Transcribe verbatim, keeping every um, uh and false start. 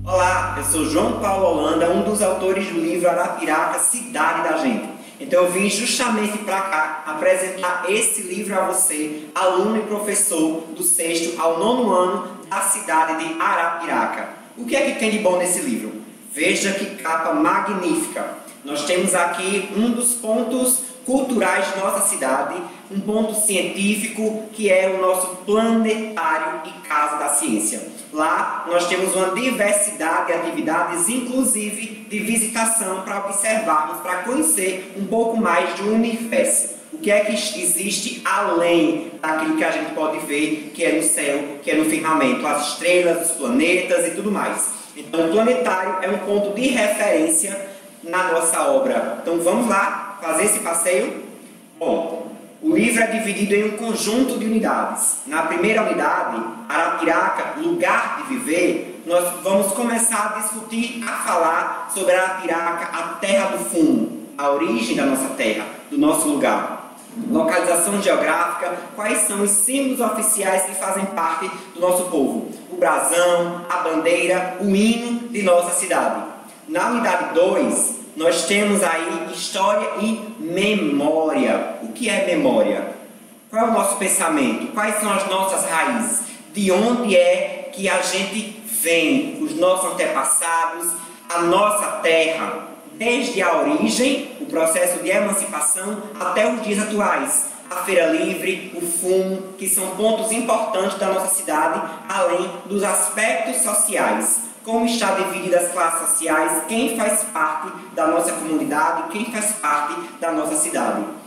Olá, eu sou João Paulo Holanda, um dos autores do livro Arapiraca, Cidade da Gente. Então eu vim justamente para cá apresentar esse livro a você, aluno e professor do sexto ao nono ano da cidade de Arapiraca. O que é que tem de bom nesse livro? Veja que capa magnífica! Nós temos aqui um dos pontos culturais de nossa cidade, um ponto científico que é o nosso planetário e Casa da Ciência. Lá nós temos uma diversidade de atividades, inclusive de visitação, para observarmos, para conhecer um pouco mais do universo. O que é que existe além daquilo que a gente pode ver, que é no céu, que é no firmamento, as estrelas, os planetas e tudo mais. Então o planetário é um ponto de referência na nossa obra. Então vamos lá fazer esse passeio? Bom, o livro é dividido em um conjunto de unidades. Na primeira unidade, Arapiraca, lugar de viver, nós vamos começar a discutir, a falar sobre Arapiraca, a terra do fumo, a origem da nossa terra, do nosso lugar. Localização geográfica, quais são os símbolos oficiais que fazem parte do nosso povo. O brasão, a bandeira, o hino de nossa cidade. Na unidade dois, nós temos aí história e memória. O que é memória? Qual é o nosso pensamento? Quais são as nossas raízes? De onde é que a gente vem? Os nossos antepassados, a nossa terra, desde a origem, o processo de emancipação, até os dias atuais. A Feira Livre, o fumo, que são pontos importantes da nossa cidade, além dos aspectos sociais. Como está divididas as classes sociais, quem faz parte da nossa comunidade, quem faz parte da nossa cidade.